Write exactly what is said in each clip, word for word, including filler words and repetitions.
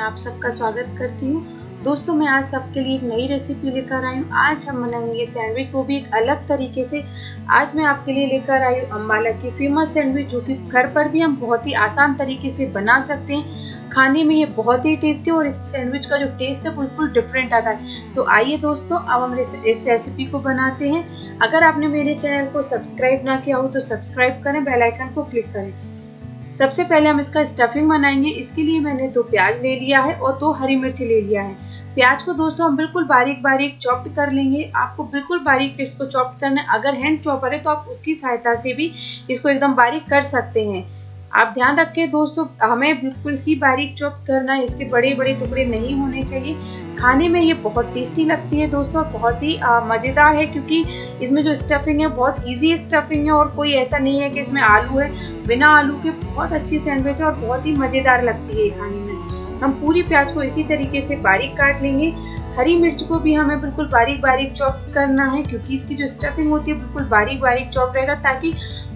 आप सबका स्वागत करती हूँ। दोस्तों मैं आज सबके लिए एक नई रेसिपी लेकर आई हूँ। आज हम बनाएंगे सैंडविच, वो भी एक अलग तरीके से। आज मैं आपके लिए लेकर आई हूँ अम्बाला की फेमस सैंडविच, जो कि घर पर भी हम बहुत ही आसान तरीके से बना सकते हैं। खाने में ये बहुत ही टेस्टी और इस सैंडविच का जो टेस्ट है बिल्कुल डिफरेंट आता है। तो आइए दोस्तों, अब हम इस रेसिपी को बनाते हैं। अगर आपने मेरे चैनल को सब्सक्राइब ना किया हो तो सब्सक्राइब करें, बेल आइकन को क्लिक करें। सबसे पहले हम इसका स्टफिंग बनाएंगे। इसके लिए मैंने दो प्याज ले लिया है और दो हरी मिर्च ले लिया है। प्याज को दोस्तों हम बिल्कुल बारीक बारीक चॉप कर लेंगे। आपको बिल्कुल बारीक इसको चॉप करना है। अगर हैंड चॉपर है तो आप उसकी सहायता से भी इसको एकदम बारीक कर सकते हैं। आप ध्यान रखें दोस्तों, हमें बिल्कुल ही बारीक चॉप करना है। इसके बड़े बड़े टुकड़े नहीं होने चाहिए। खाने में ये बहुत टेस्टी लगती है दोस्तों, बहुत ही मज़ेदार है, क्योंकि इसमें जो स्टफिंग है बहुत इजी स्टफिंग है और कोई ऐसा नहीं है कि इसमें आलू है। बिना आलू के बहुत अच्छी सैंडविच है और बहुत ही मज़ेदार लगती है खाने में। हम पूरी प्याज को इसी तरीके से बारीक काट लेंगे। हरी मिर्च को भी हमें बिल्कुल बारीक बारीक चॉप करना है, क्योंकि इसकी जो स्टफिंग होती है बिल्कुल बारीक बारीक चॉप रहेगा, ताकि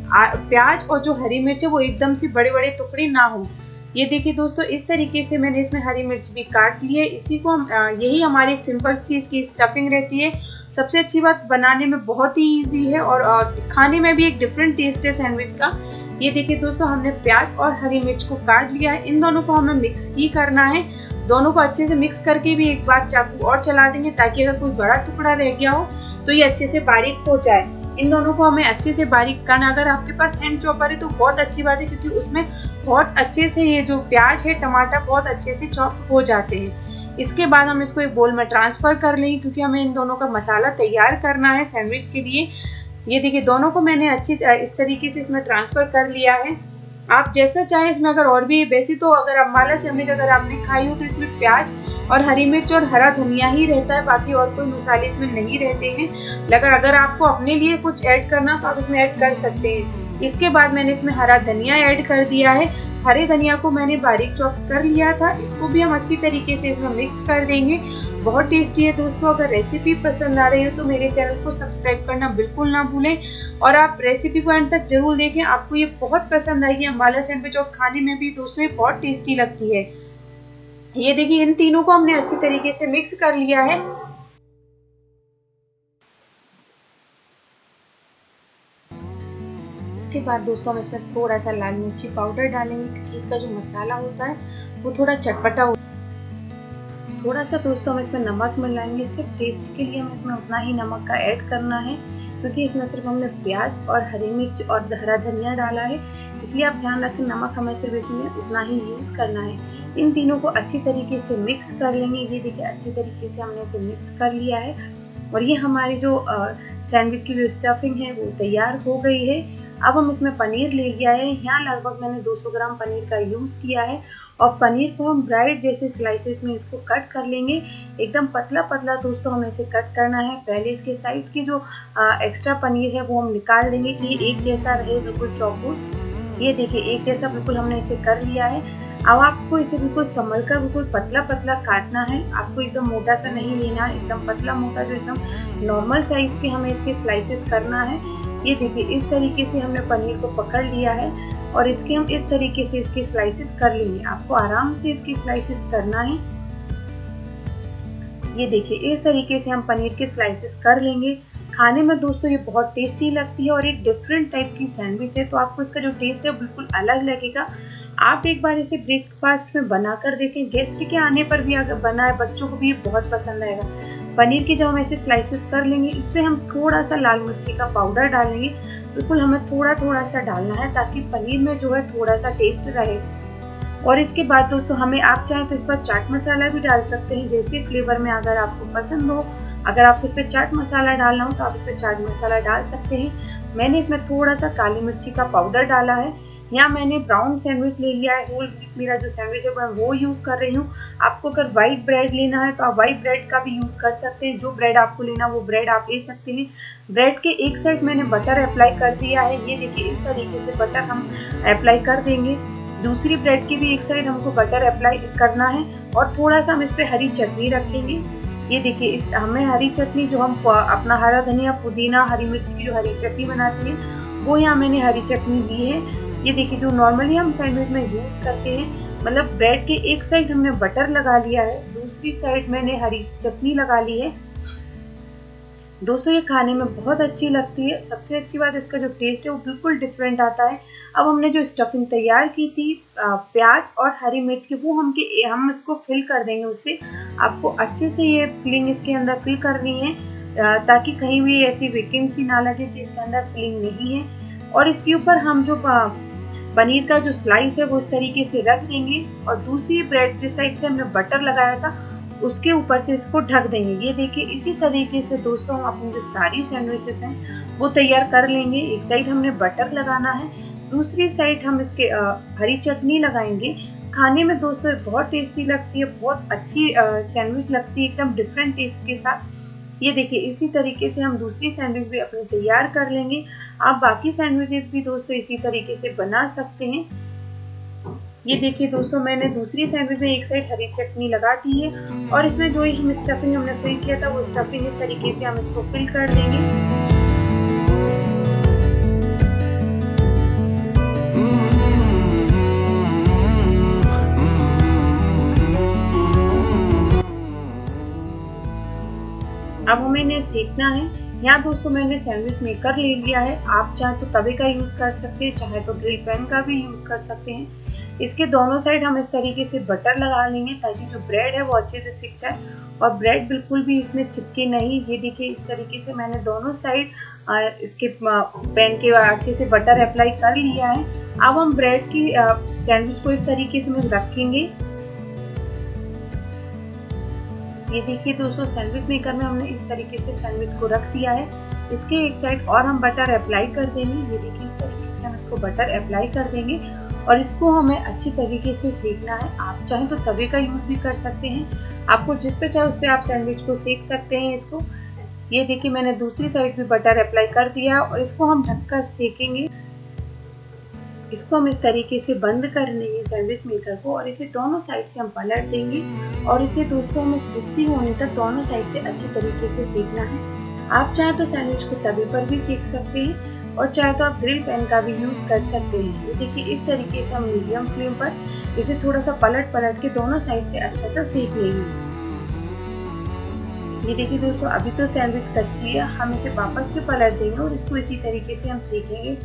प्याज और जो हरी मिर्च है वो एकदम से बड़े बड़े टुकड़े ना हो। ये देखिए दोस्तों, इस तरीके से मैंने इसमें हरी मिर्च भी काट ली है। इसी को हम यही हमारी एक सिंपल चीज़ की स्टफिंग रहती है। सबसे अच्छी बात, बनाने में बहुत ही इजी है और खाने में भी एक डिफरेंट टेस्ट है सैंडविच का। ये देखिए दोस्तों, हमने प्याज और हरी मिर्च को काट लिया है। इन दोनों को हमें मिक्स ही करना है। दोनों को अच्छे से मिक्स करके भी एक बार चाकू और चला देंगे, ताकि अगर कोई बड़ा टुकड़ा रह गया हो तो ये अच्छे से बारीक हो जाए। इन दोनों को हमें अच्छे से बारीक करना। अगर आपके पास हैंड चॉपर है तो बहुत अच्छी बात है, क्योंकि उसमें बहुत अच्छे से ये जो प्याज है, टमाटर बहुत अच्छे से चॉप हो जाते हैं। इसके बाद हम इसको एक बोल में ट्रांसफर कर लेंगे, क्योंकि हमें इन दोनों का मसाला तैयार करना है सैंडविच के लिए। ये देखिए, दोनों को मैंने अच्छी इस तरीके से इसमें ट्रांसफर कर लिया है। आप जैसा चाहें इसमें, अगर और भी, वैसे तो अगर अम्बाला सैंडविच अगर आपने खाई हो तो इसमें प्याज और हरी मिर्च और हरा धनिया ही रहता है, बाकी और कोई मसाले इसमें नहीं रहते हैं। लेकिन अगर आपको अपने लिए कुछ ऐड करना तो आप इसमें ऐड कर सकते हैं। इसके बाद मैंने इसमें हरा धनिया ऐड कर दिया है। हरे धनिया को मैंने बारीक चॉप कर लिया था। इसको भी हम अच्छी तरीके से इसमें मिक्स कर देंगे। बहुत टेस्टी है दोस्तों। अगर रेसिपी पसंद आ रही हो तो मेरे चैनल को सब्सक्राइब करना बिल्कुल ना भूलें, और आप रेसिपी को एंड तक जरूर देखें। आपको ये बहुत पसंद आएगी अम्बाला सैंडविच, और खाने में भी दोस्तों ये बहुत टेस्टी लगती है। ये देखिए, इन तीनों को हमने अच्छी तरीके से मिक्स कर लिया है। इसके बाद दोस्तों हम इसमें थोड़ा सा लाल मिर्ची पाउडर डालेंगे, क्योंकि इसका जो मसाला होता है वो थोड़ा चटपटा होता है। थोड़ा सा दोस्तों हम इसमें नमक मिलाएंगे। सिर्फ टेस्ट के लिए हमें इसमें उतना ही नमक का ऐड करना है, क्योंकि इसमें सिर्फ हमने प्याज और हरी मिर्च और हरा धनिया डाला है। इसलिए आप ध्यान रखें, नमक हमें सिर्फ इसमें उतना ही यूज़ करना है। इन तीनों को अच्छी तरीके से मिक्स कर लेंगे। ये देखिए, अच्छी तरीके से हमने इसे मिक्स कर लिया है, और ये हमारी जो सैंडविच की जो स्टफिंग है वो तैयार हो गई है। अब हम इसमें पनीर ले लिया है। यहाँ लगभग मैंने दो सौ ग्राम पनीर का यूज़ किया है, और पनीर को हम ब्राइट जैसे स्लाइसेस में इसको कट कर लेंगे। एकदम पतला पतला दोस्तों हमें इसे कट करना है। पहले इसके साइड की जो आ, एक्स्ट्रा पनीर है वो हम निकाल देंगे, कि एक जैसा रहे बिल्कुल चौकोर। ये देखिए, एक जैसा बिल्कुल हमने इसे कर लिया है। अब आपको इसे बिल्कुल संभल कर बिल्कुल पतला पतला काटना है। आपको एकदम मोटा सा नहीं लेना है, एकदम पतला मोटा, जो एकदम नॉर्मल साइज के हमें इसके स्लाइसेस करना है। ये देखिए, इस तरीके से हमने पनीर को पकड़ लिया है, और इसके हम इस तरीके से इसके स्लाइसेस कर लेंगे। आपको आराम से इसके स्लाइसेस करना है। ये देखिए, इस तरीके से हम पनीर के स्लाइसेस कर लेंगे। खाने में दोस्तों ये बहुत टेस्टी लगती है, और एक डिफरेंट टाइप की सैंडविच है, तो आपको इसका जो टेस्ट है बिल्कुल अलग लगेगा। आप एक बार इसे ब्रेकफास्ट में बनाकर देखें। गेस्ट के आने पर भी अगर बनाए, बच्चों को भी ये बहुत पसंद आएगा। पनीर की जब हम ऐसे स्लाइसेस कर लेंगे, इसमें हम थोड़ा सा लाल मिर्ची का पाउडर डालेंगे। बिल्कुल हमें थोड़ा थोड़ा सा डालना है, ताकि पनीर में जो है थोड़ा सा टेस्ट रहे। और इसके बाद दोस्तों हमें, आप चाहें तो इस पर चाट मसाला भी डाल सकते हैं, जैसे फ्लेवर में अगर आपको पसंद हो। अगर आपको इस पर चाट मसाला डालना हो तो आप इस पर चाट मसाला डाल सकते हैं। मैंने इसमें थोड़ा सा काली मिर्ची का पाउडर डाला है। यहाँ मैंने ब्राउन सैंडविच ले लिया है। होल मेरा जो सैंडविच है मैं वो यूज़ कर रही हूँ। आपको अगर वाइट ब्रेड लेना है तो आप वाइट ब्रेड का भी यूज़ कर सकते हैं। जो ब्रेड आपको लेना वो ब्रेड आप ले सकते हैं। ब्रेड के एक साइड मैंने बटर अप्लाई कर दिया है। ये देखिए, इस तरीके से बटर हम अप्लाई कर देंगे। दूसरी ब्रेड की भी एक साइड हमको बटर अप्लाई करना है, और थोड़ा सा हम इस पर हरी चटनी रखेंगे। ये देखिए, इस हमें हरी चटनी, जो हम अपना हरा धनिया, पुदीना, हरी मिर्च की जो हरी चटनी बनाती है वो यहाँ मैंने हरी चटनी ली है। ये देखिए, जो नॉर्मली हम सैंडविच में यूज़ करते हैं मतलब ब्रेड के एक साइड हमने बटर लगा लिया है, दूसरी साइड मैंने हरी चटनी लगा ली है। दोस्तों ये खाने में बहुत अच्छी लगती है। सबसे अच्छी बात इसका जो टेस्ट है वो बिल्कुल डिफरेंट आता है। अब हमने जो स्टफिंग तैयार की थी प्याज और हरी मिर्च की, वो हम के हम इसको फिल कर देंगे। उससे आपको अच्छे से ये फिलिंग इसके अंदर फिल करनी है, ताकि कहीं भी ऐसी वैकेंसी ना लगे कि इसके अंदर फिलिंग नहीं है। और इसके ऊपर हम जो पनीर का जो स्लाइस है वो इस तरीके से रख देंगे, और दूसरी ब्रेड जिस साइड से हमने बटर लगाया था उसके ऊपर से इसको ढक देंगे। ये देखिए इसी तरीके से दोस्तों हम अपनी जो सारी सैंडविचेस हैं वो तैयार कर लेंगे। एक साइड हमने बटर लगाना है, दूसरी साइड हम इसके आ, हरी चटनी लगाएंगे। खाने में दोस्तों बहुत टेस्टी लगती है, बहुत अच्छी सैंडविच लगती है, एकदम डिफरेंट टेस्ट के साथ। ये देखिए इसी तरीके से हम दूसरी सैंडविच भी अपनी तैयार कर लेंगे। आप बाकी सैंडविचेस भी दोस्तों इसी तरीके से बना सकते हैं। ये देखिए दोस्तों मैंने दूसरी सैंडविच में एक साइड हरी चटनी लगा दी है, और इसमें जो हम स्टफिंग हमने फिल किया था वो स्टफिंग इस तरीके से हम इसको फिल कर देंगे। अब हमें इन्हें सेकना है। यहाँ दोस्तों मैंने सैंडविच मेकर ले लिया है। आप चाहे तो तवे का यूज कर सकते हैं, चाहे तो ग्रिल पैन का भी यूज कर सकते हैं। इसके दोनों साइड हम इस तरीके से बटर लगा लेंगे, ताकि जो ब्रेड है वो अच्छे से सिक जाए और ब्रेड बिल्कुल भी इसमें चिपके नहीं। ये देखिए इस तरीके से मैंने दोनों साइड इसके पैन के अच्छे से बटर अप्लाई कर लिया है। अब हम ब्रेड की सैंडविच को इस तरीके से रखेंगे। ये देखिए दोस्तों सैंडविच मेकर में हमने इस तरीके से सैंडविच को रख दिया है। इसके एक साइड और हम बटर अप्लाई कर देंगे। ये देखिए इस तरीके से हम इसको बटर अप्लाई कर देंगे, और इसको हमें अच्छी तरीके से सेकना है। आप चाहें तो तवे का यूज भी कर सकते हैं, आपको जिस पे चाहे उस पे आप सैंडविच को सेक सकते हैं इसको। ये देखिए मैंने दूसरी साइड भी बटर अप्लाई कर दिया, और इसको हम ढककर सेकेंगे। इसको हम इस तरीके से बंद कर लेंगे सैंडविच मेकर को, और इसे दोनों साइड से हम पलट देंगे, और इसे दोस्तों हमें क्रिस्पी होने तक दोनों साइड से अच्छी तरीके से सेकना है। आप चाहे तो सैंडविच को तवे पर भी सेक सकते हैं, और चाहे तो आप ग्रिल पैन का भी यूज कर सकते हैं। ये देखिए इस तरीके से हम मीडियम फ्लेम पर इसे थोड़ा सा पलट पलट के दोनों साइड से अच्छा सा सेक लेंगे। ये देखिए दोस्तों अभी तो सैंडविच कच्ची है, हम इसे वापस से पलट देंगे और इसको इसी तरीके से हम सेकेंगे।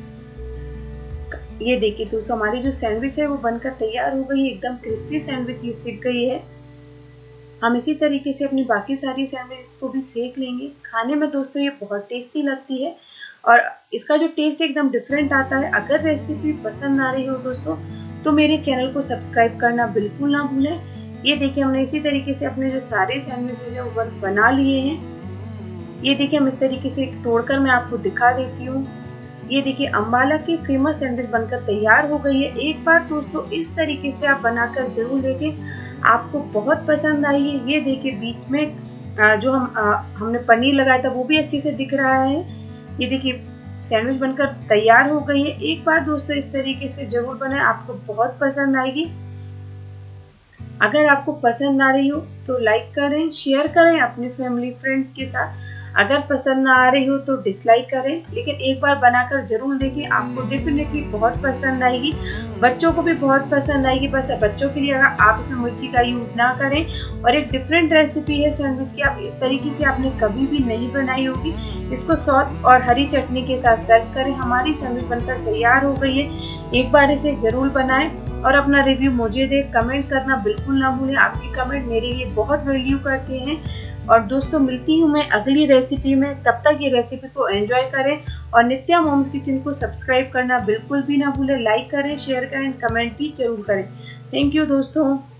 ये देखिए दोस्तों हमारी जो सैंडविच है वो बनकर तैयार हो गई है, एकदम क्रिस्पी सैंडविच ये सिक गई है। हम इसी तरीके से अपनी बाकी सारी सैंडविच को भी सेक लेंगे। खाने में दोस्तों ये बहुत टेस्टी लगती है, और इसका जो टेस्ट एकदम डिफरेंट आता है। अगर रेसिपी पसंद आ रही हो दोस्तों तो मेरे चैनल को सब्सक्राइब करना बिल्कुल ना भूलें। ये देखिए हमने इसी तरीके से अपने जो सारे सैंडविचेस है वो बना लिए हैं। ये देखिए हम इस तरीके से तोड़कर मैं आपको दिखा देती हूँ। ये देखिए अम्बाला की फेमस सैंडविच बनकर तैयार हो गई है। एक बार दोस्तों इस तरीके से आप बनाकर जरूर देखें, आपको बहुत पसंद आई है। ये देखिए बीच में जो हम हमने पनीर लगाया था वो भी अच्छे से दिख रहा है। ये देखिए सैंडविच बनकर तैयार हो गई है। एक बार दोस्तों इस तरीके से जरूर बनाएं, आपको बहुत पसंद आएगी। अगर आपको पसंद आ रही हो तो लाइक करें, शेयर करें अपने फैमिली फ्रेंड के साथ। अगर पसंद ना आ रही हो तो डिसलाइक करें, लेकिन एक बार बनाकर जरूर देखिए, आपको डेफिनेटली बहुत पसंद आएगी। बच्चों को भी बहुत पसंद आएगी। बस बच्चों के लिए अगर आप इसमें मिर्ची का यूज ना करें, और एक डिफरेंट रेसिपी है सैंडविच की, आप इस तरीके से आपने कभी भी नहीं बनाई होगी। इसको सॉस और हरी चटनी के साथ सर्व करें। हमारी सैंडविच बनकर तैयार हो गई है। एक बार इसे जरूर बनाएं और अपना रिव्यू मुझे दे। कमेंट करना बिल्कुल ना भूलें, आपकी कमेंट मेरे लिए बहुत वैल्यू करते हैं। और दोस्तों मिलती हूँ मैं अगली रेसिपी में, तब तक ये रेसिपी को एंजॉय करें, और नित्या मॉम्स किचन को सब्सक्राइब करना बिल्कुल भी ना भूलें। लाइक करें, शेयर करें, कमेंट भी जरूर करें। थैंक यू दोस्तों।